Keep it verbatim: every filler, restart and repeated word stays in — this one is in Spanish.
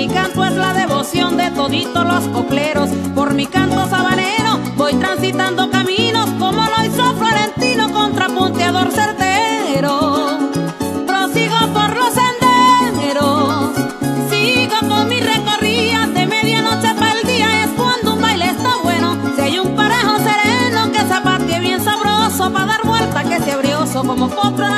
Mi canto es la devoción de toditos los copleros. Por mi canto sabanero voy transitando caminos, como lo hizo Florentino, contrapunteador certero. Prosigo por los senderos, sigo con mis recorridas. De medianoche para el día es cuando un baile está bueno. Si hay un parejo sereno que zapatee bien sabroso, pa' dar vuelta que se brioso como copla